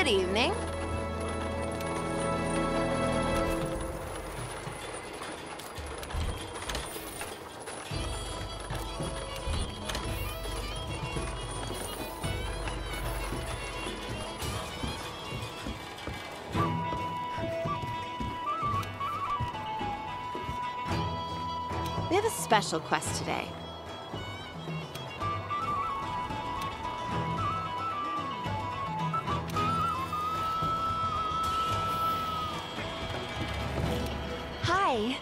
Good evening. We have a special quest today. Hi.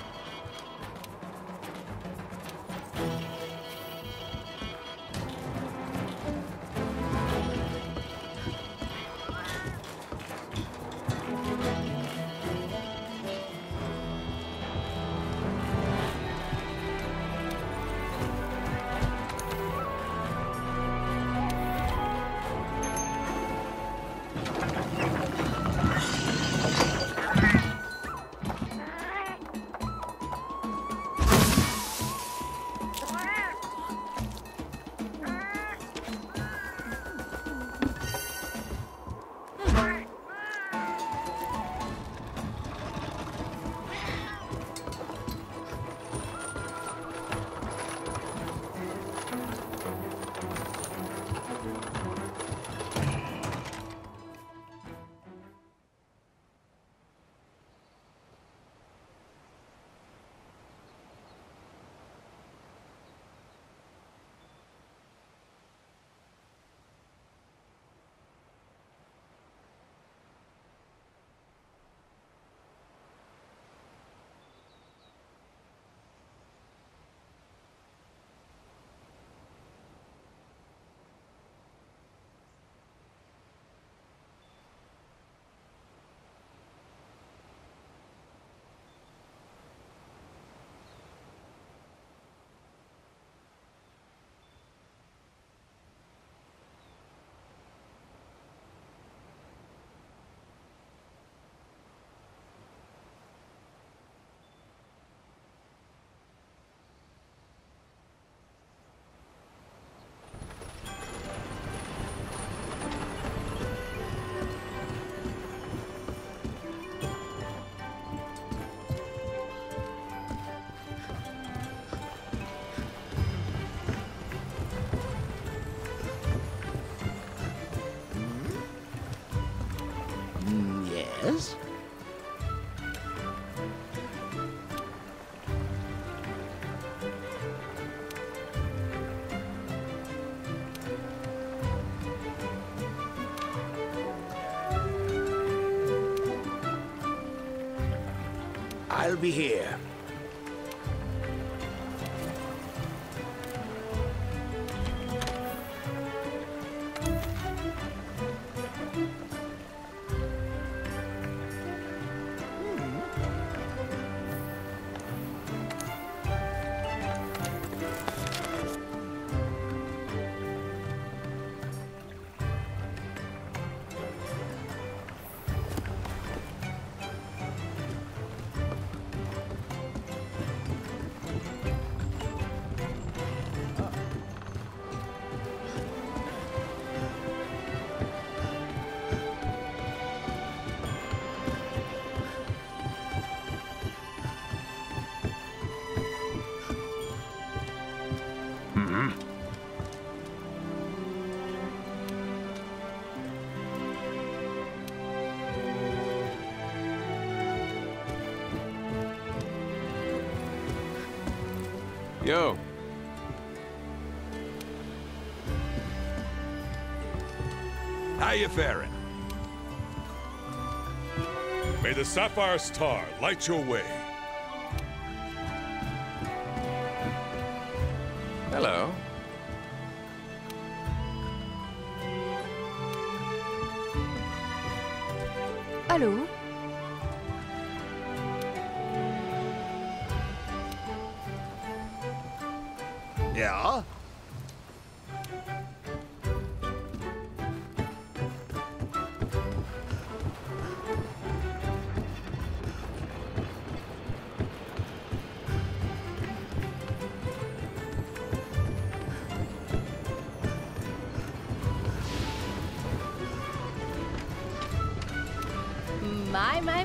Yes? I'll be here. Yo. How you faring? May the Sapphire Star light your way. Hello. Allô? Ja?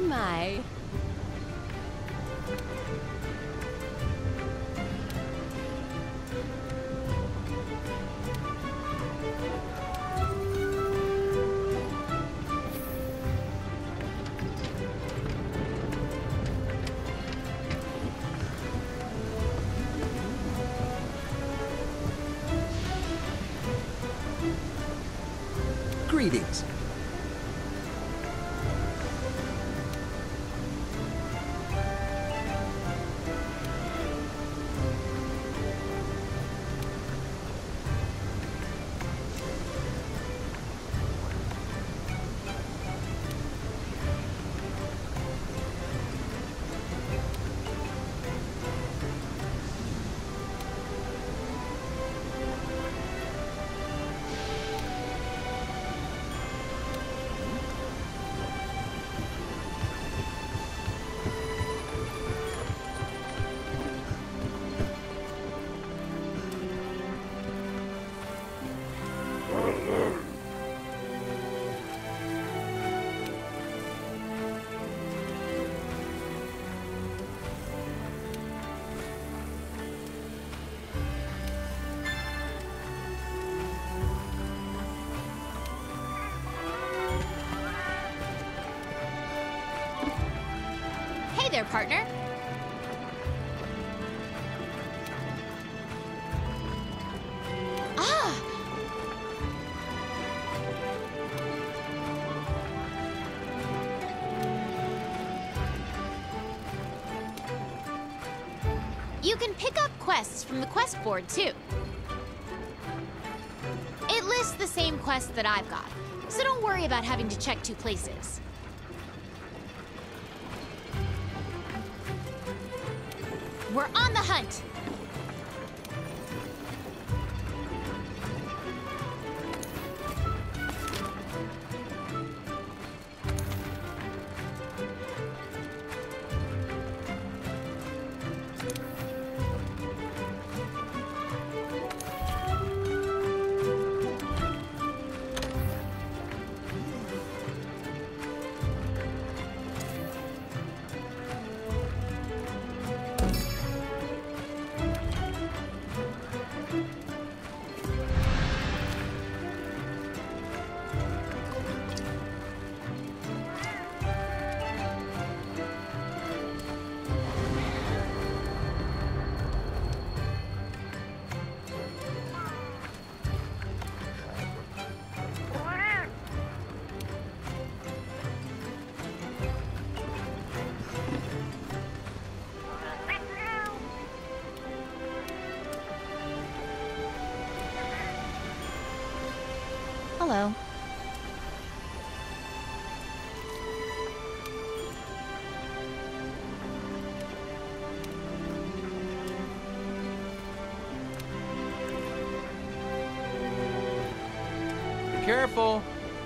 my. Greetings. Hey there, partner. Ah! You can pick up quests from the quest board, too. It lists the same quests that I've got, so don't worry about having to check two places. We're on the hunt! Hello. Be careful.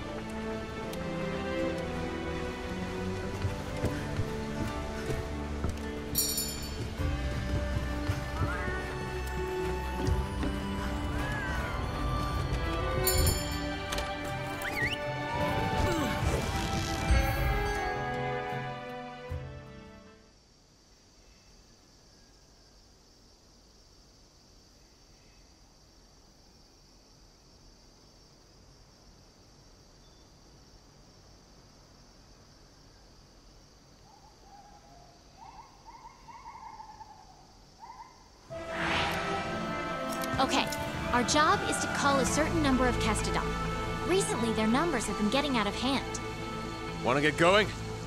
Okay, our job is to call a certain number of Kestodon. Recently, their numbers have been getting out of hand. Want to get going?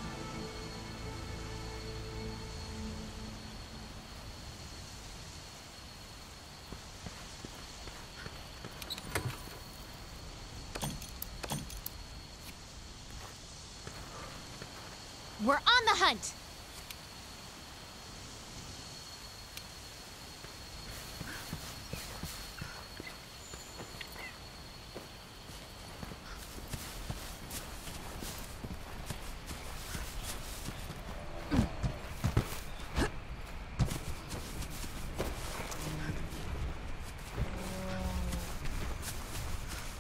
We're on the hunt!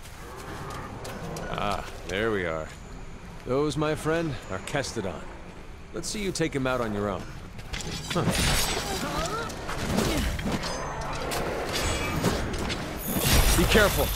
Ah, there we are. Those, my friend, are Kestodon. Let's see you take him out on your own. Huh. Be careful.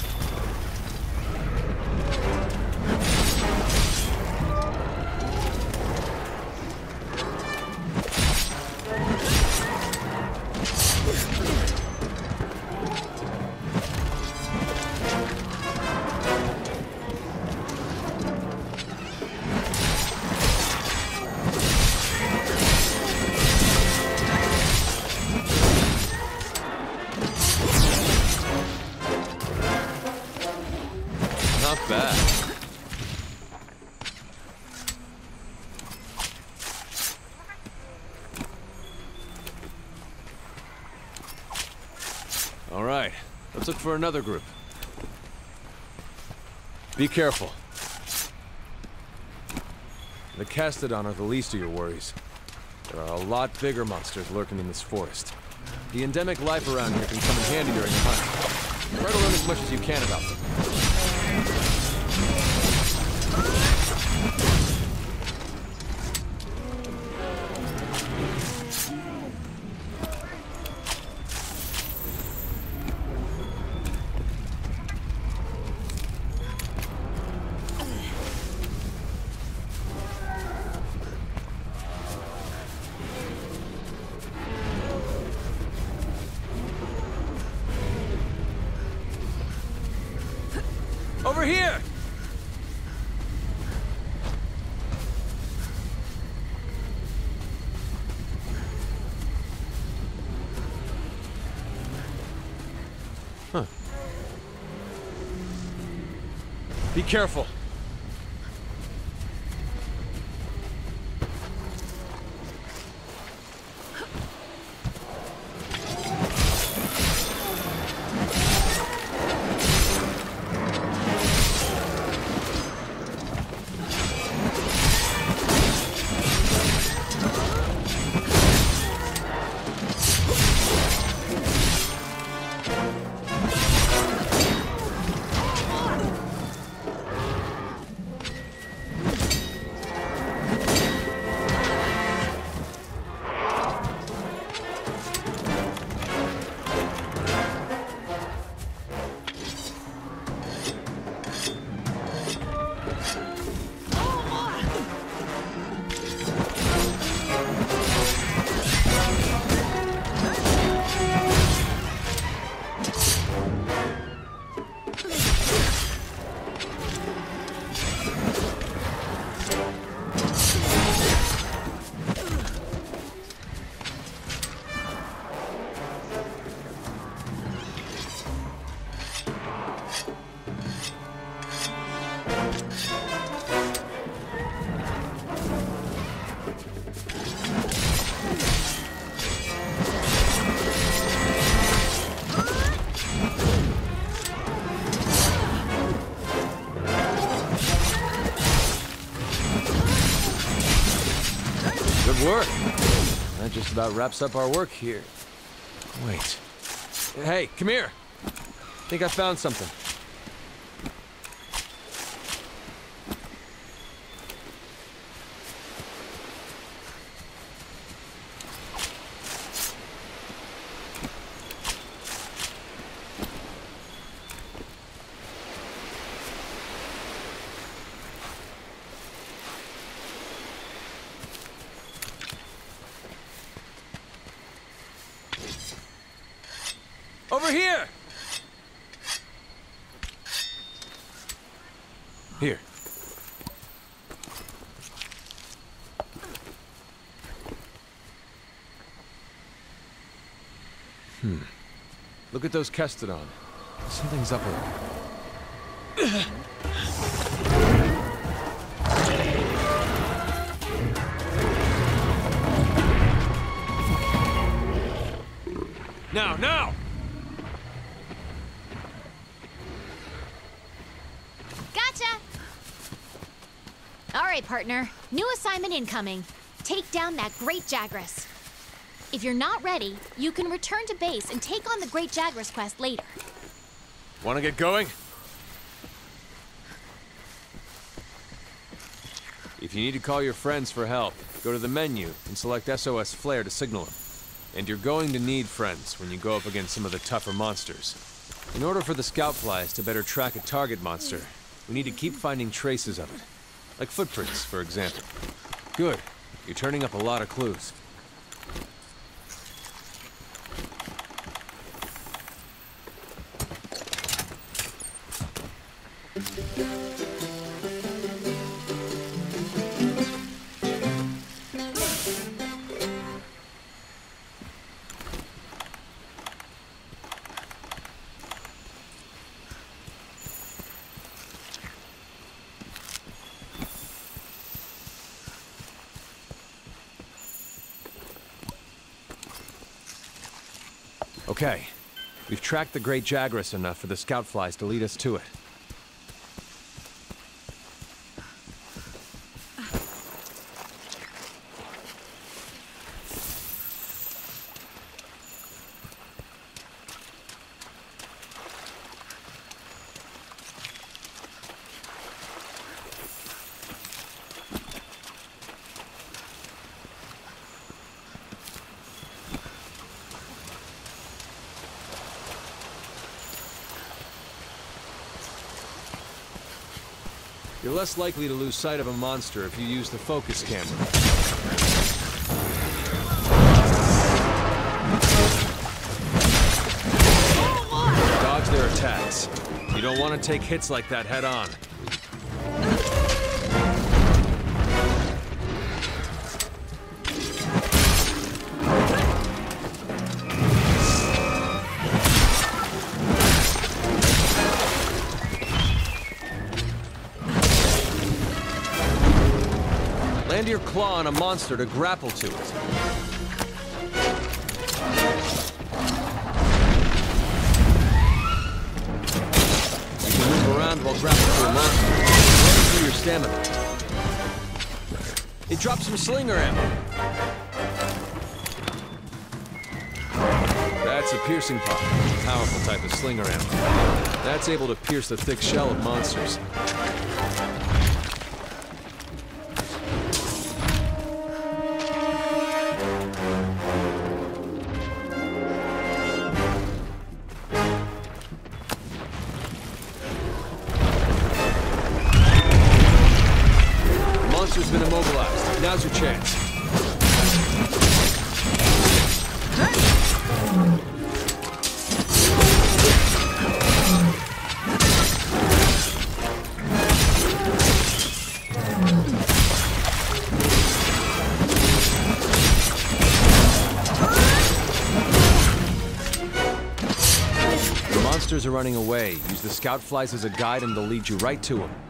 Not bad. All right, let's look for another group. Be careful. The Castodon are the least of your worries. There are a lot bigger monsters lurking in this forest. The endemic life around here can come in handy during the hunt. Try to learn as much as you can about them. Over here! Huh. Be careful. Good work. That just about wraps up our work here. Wait. Hey, come here. I think I found something. Over here! Here. Look at those Castodon. Something's up there. Now! Gotcha! All right, partner. New assignment incoming. Take down that Great Jagras. If you're not ready, you can return to base and take on the Great Jagras quest later. Want to get going? If you need to call your friends for help, Go to the menu and select SOS Flare to signal him. And you're going to need friends when you go up against some of the tougher monsters. In order for the scout flies to better track a target monster, we need to keep finding traces of it. Like footprints, for example. Good. You're turning up a lot of clues. Okay, we've tracked the Great Jagras enough for the scout flies to lead us to it. You're less likely to lose sight of a monster if you use the focus camera. Dodge their attacks. You don't want to take hits like that head on. Land your claw on a monster to grapple to it. You can move around while grappling to a monster, running through your stamina. It drops some slinger ammo. That's a piercing pot, a powerful type of slinger ammo. That's able to pierce the thick shell of monsters. Monster's been immobilized. Now's your chance. The monsters are running away. Use the scout flies as a guide and they'll lead you right to them.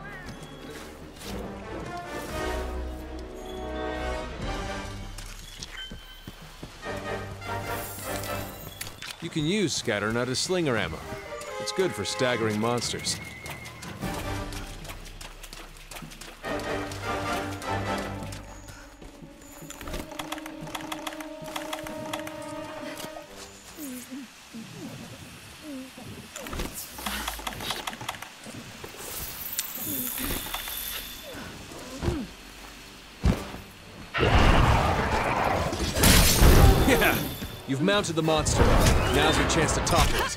You can use Scatternut as slinger ammo. It's good for staggering monsters. Yeah! You've mounted the monster. Now's your chance to topple it.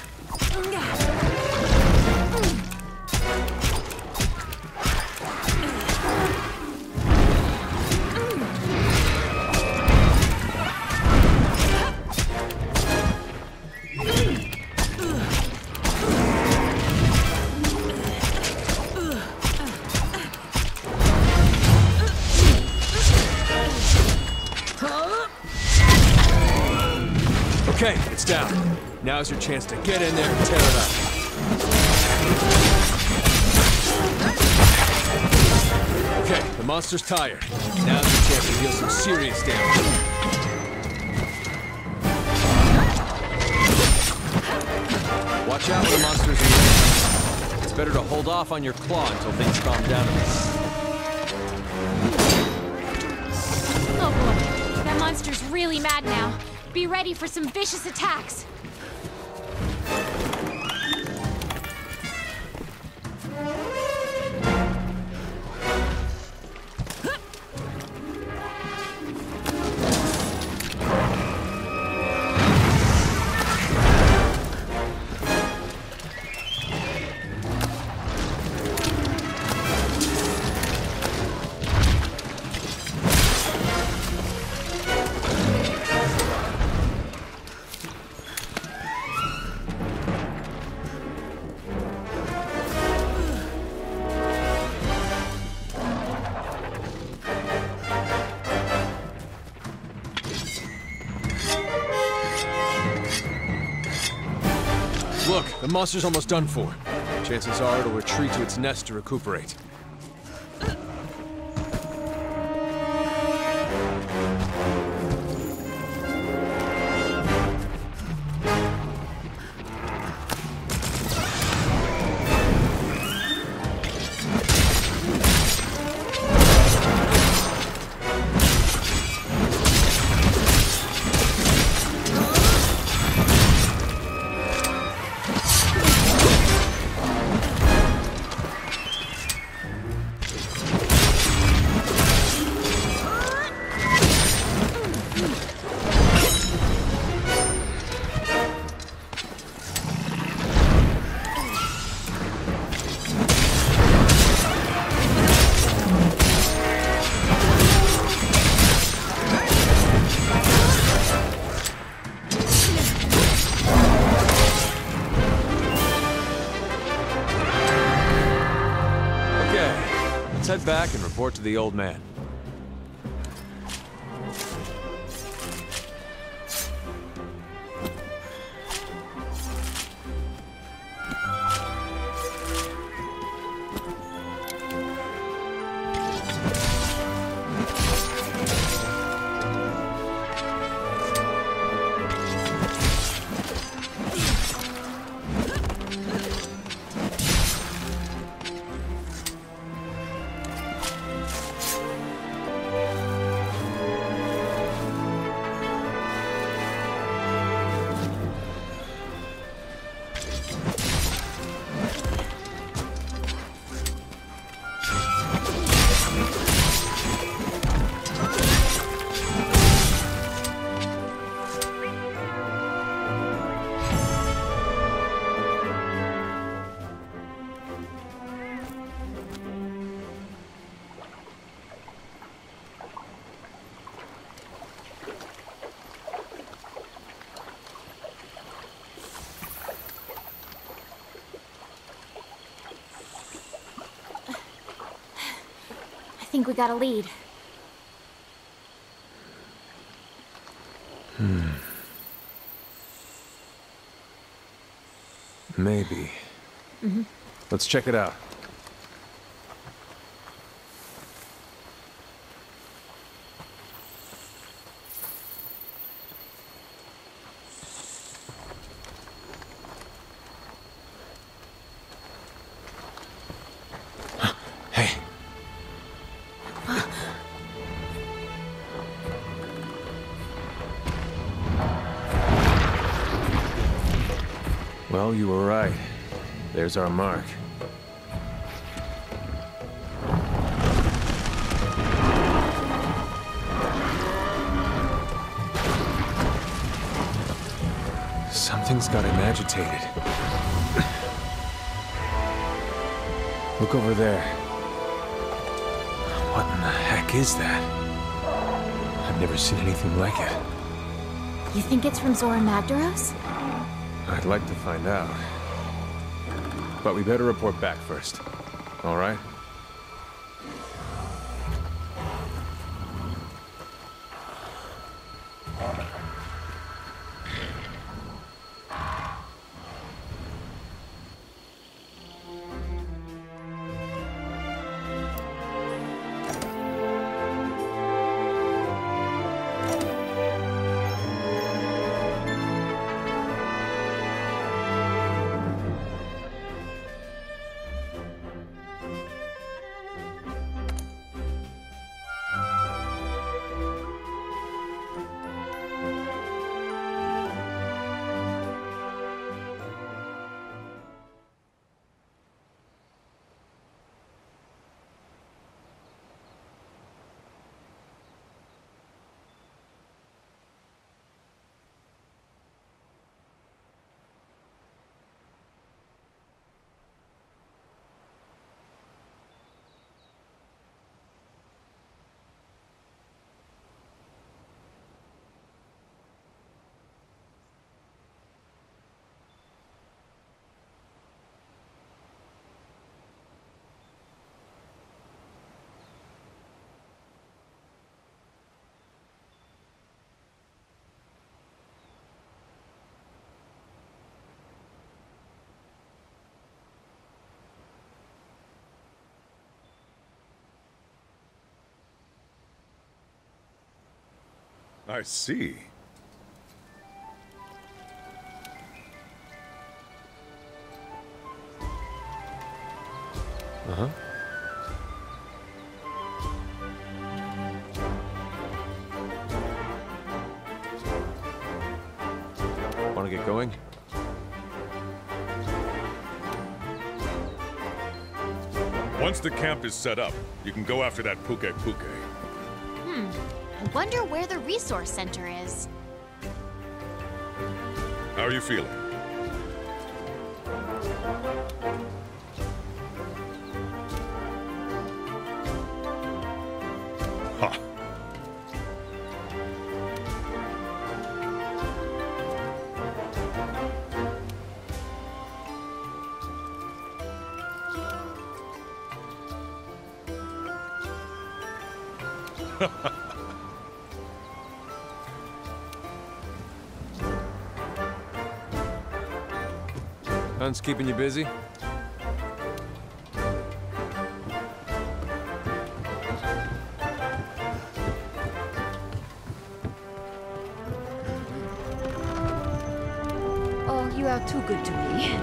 Okay, it's down. Now's your chance to get in there and tear it up. Okay, the monster's tired. Now's your chance to deal some serious damage. Watch out when the monster's in range. It's better to hold off on your claw until things calm down a bit. Oh boy, that monster's really mad now. Be ready for some vicious attacks. Look, the monster's almost done for. Chances are it'll retreat to its nest to recuperate. Let's head back and report to the old man. I think we got a lead. Maybe. Let's check it out. Hey. Well, you were right. There's our mark. Something's got him agitated. Look over there. What in the heck is that? I've never seen anything like it. You think it's from Zora Magdaros? I'd like to find out. But we better report back first. All right? I see. Uh-huh. Want to get going? Once the camp is set up, you can go after that Puke Puke. I wonder where the resource center is. How are you feeling? Ha! Hunt's keeping you busy? Oh, you are too good to me.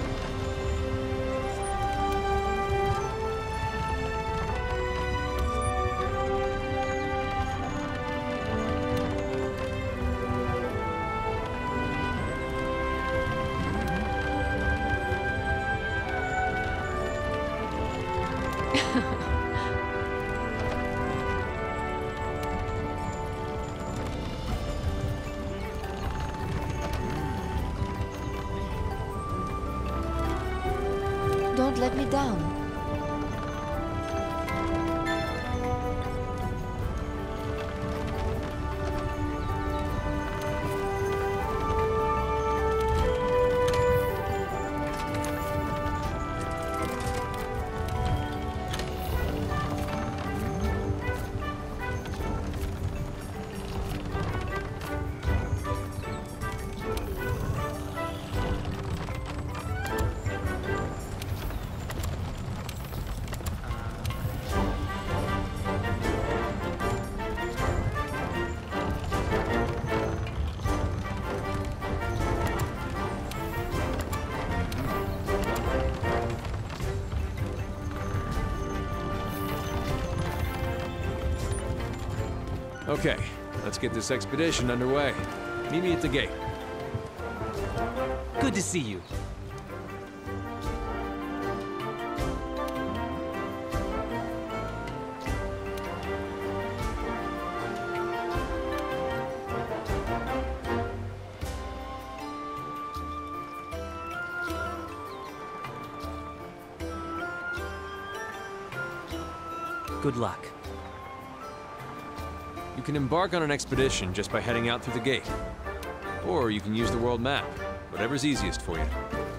Don't let me down. Okay, let's get this expedition underway. Meet me at the gate. Good to see you. Good luck. You can embark on an expedition just by heading out through the gate. Or you can use the world map, whatever's easiest for you.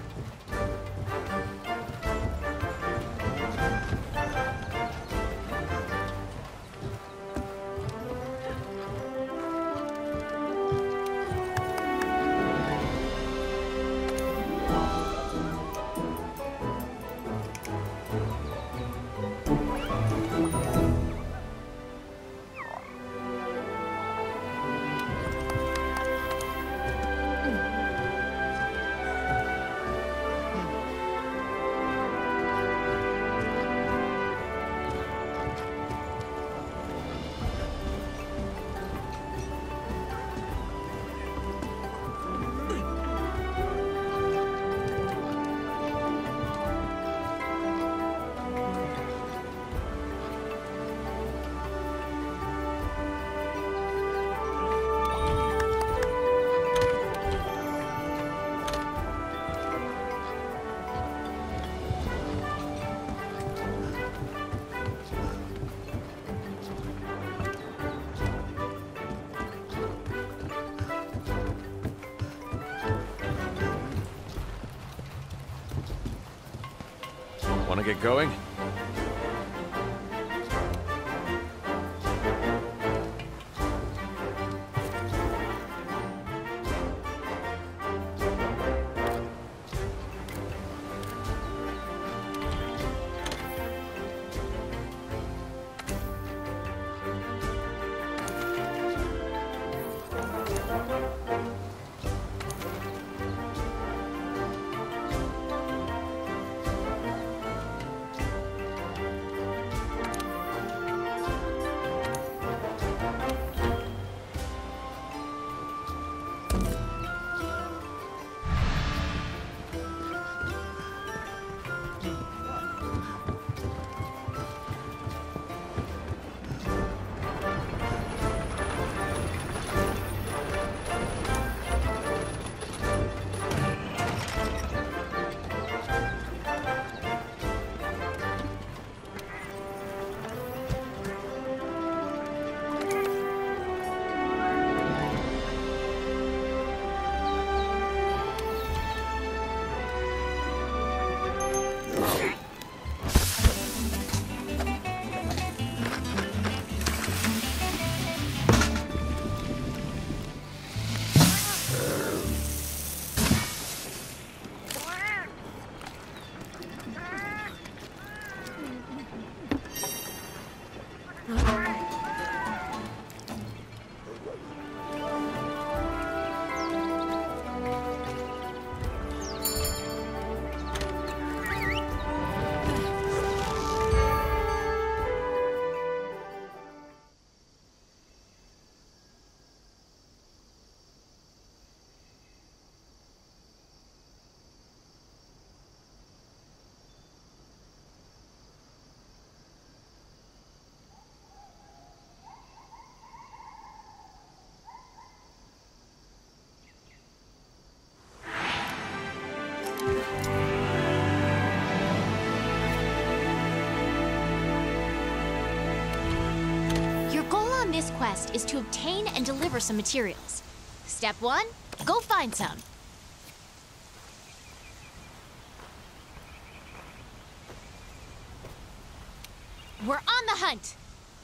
Want to get going? quest is to obtain and deliver some materials. Step 1, go find some. We're on the hunt!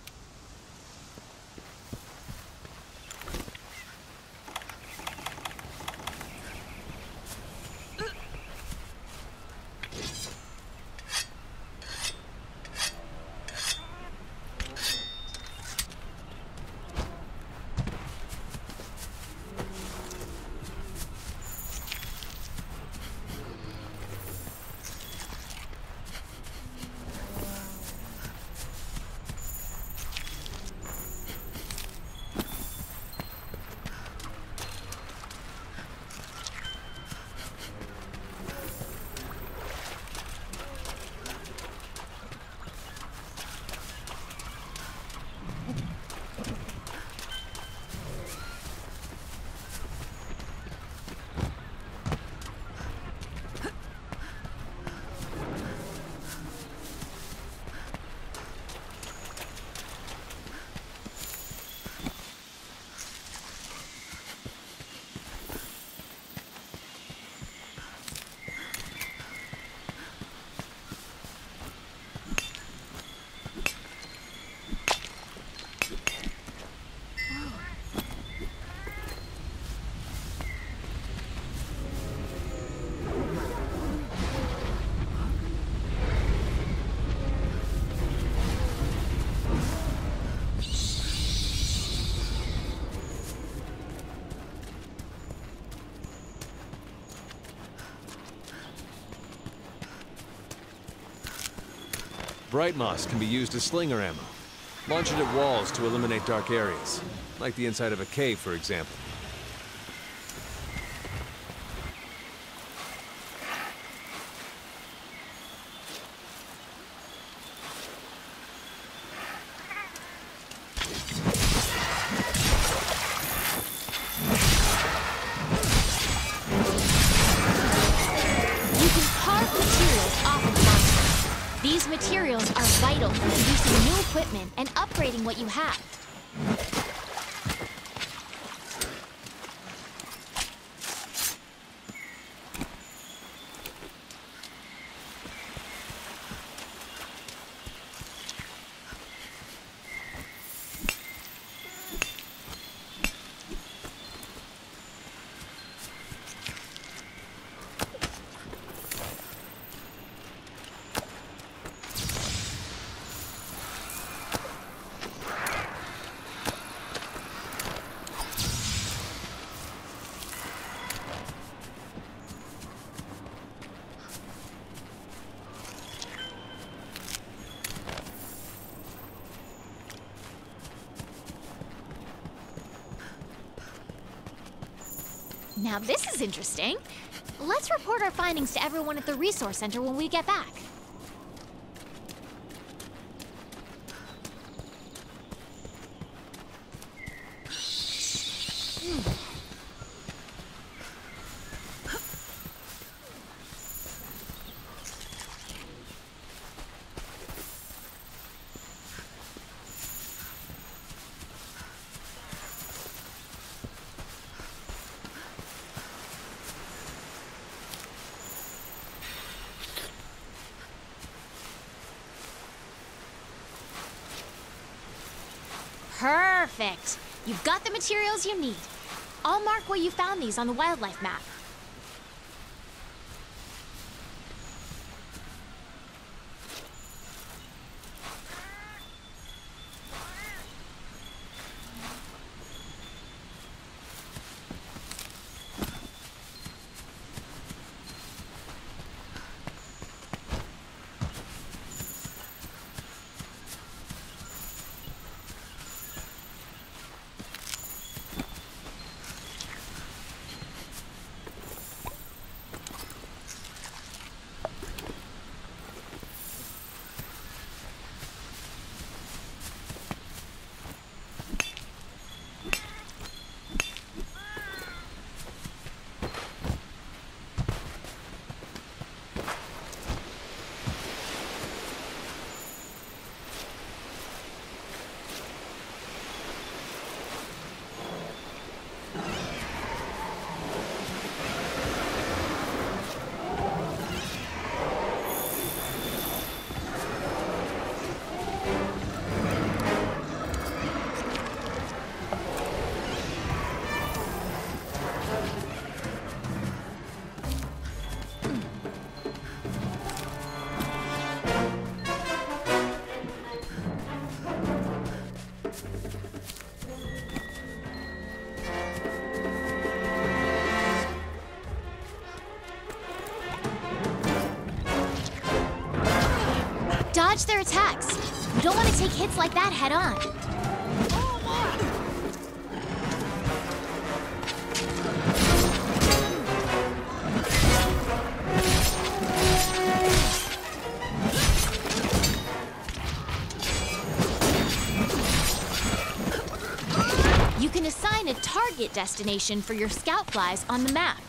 Bright moss can be used as slinger ammo. Launch it at walls to eliminate dark areas, like the inside of a cave, for example. You can carve materials off of monsters. These materials are vital for producing new equipment and upgrading what you have. Now this is interesting. Let's report our findings to everyone at the resource center when we get back. Perfect! You've got the materials you need. I'll mark where you found these on the wildlife map. Dodge their attacks. You don't want to take hits like that head on. You can assign a target destination for your scout flies on the map.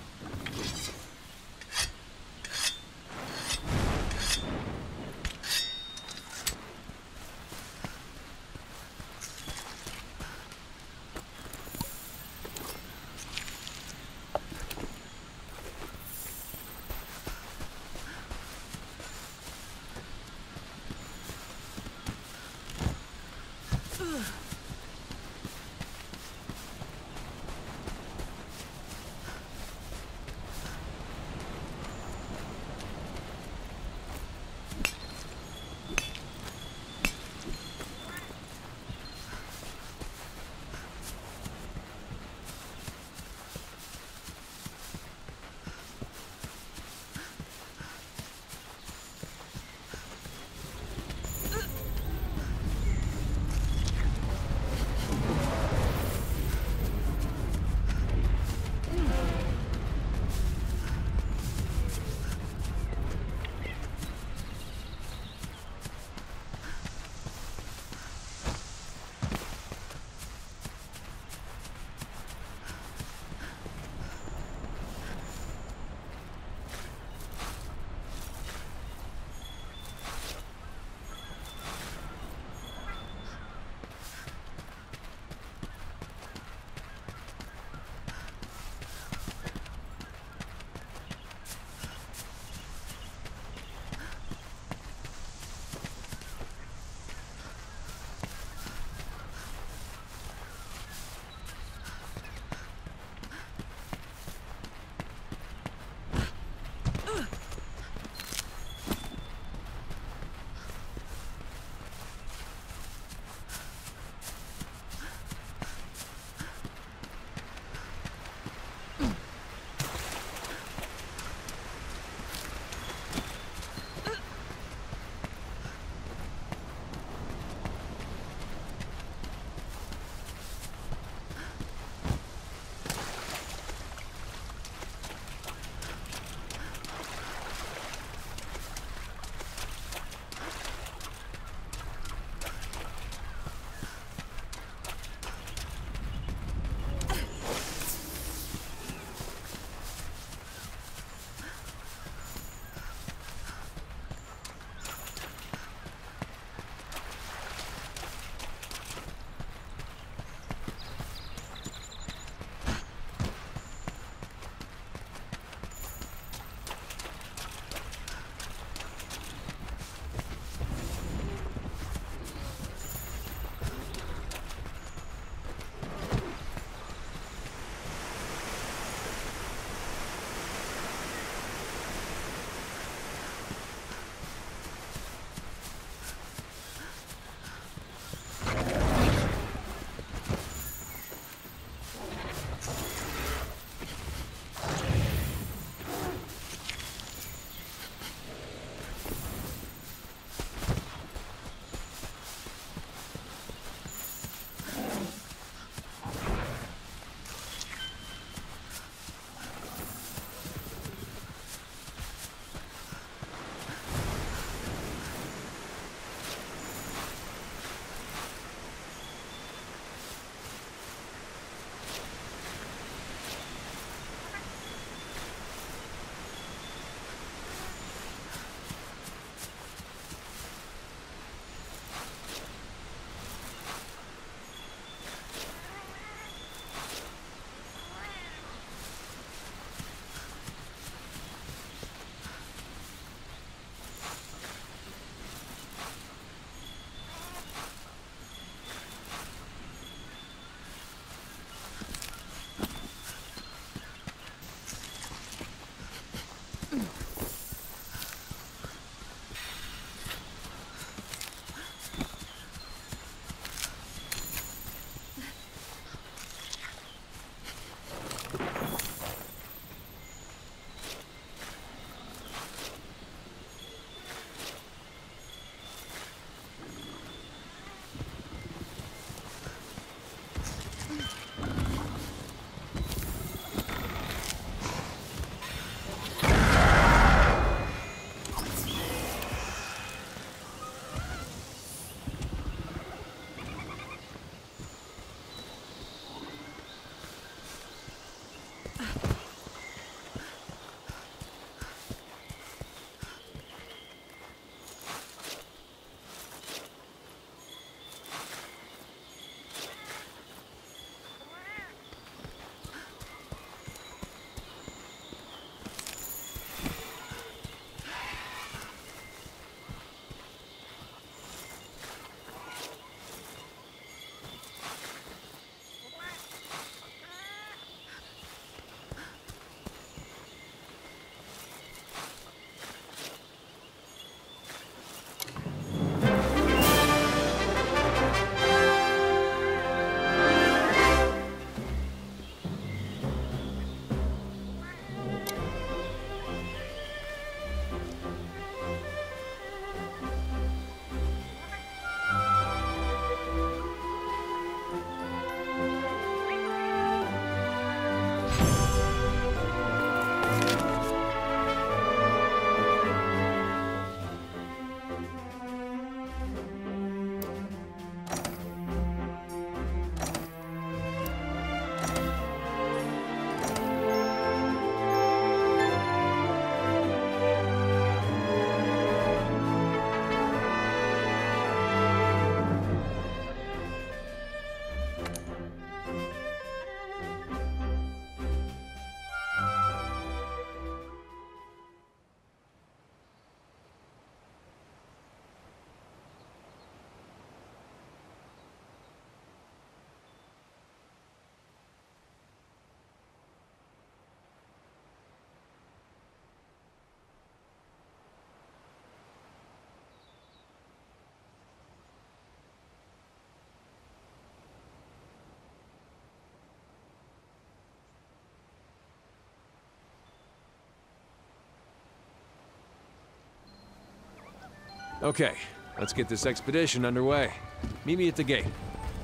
Okay, let's get this expedition underway. Meet me at the gate.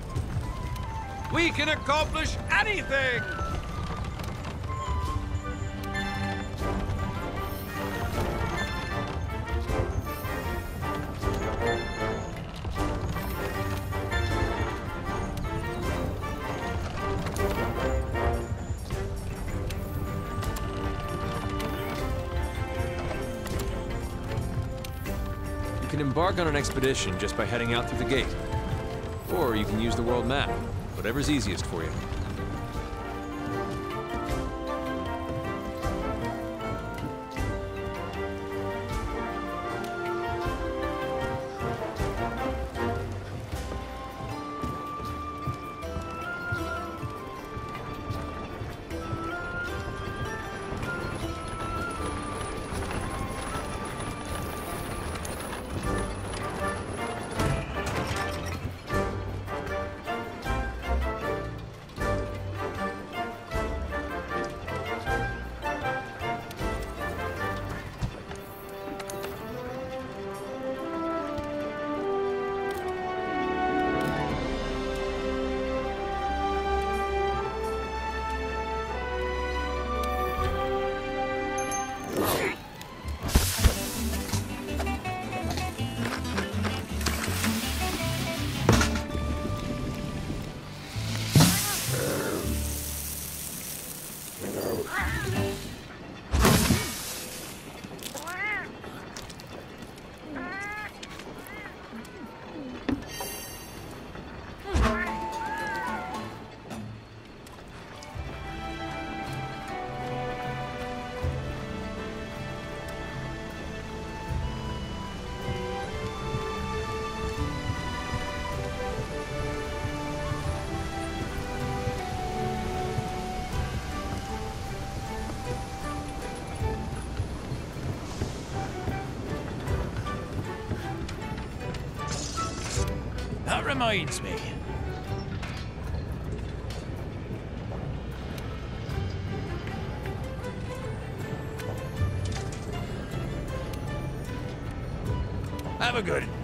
We can accomplish anything! You can embark on an expedition just by heading out through the gate. Or you can use the world map, whatever's easiest for you. That reminds me. Have a good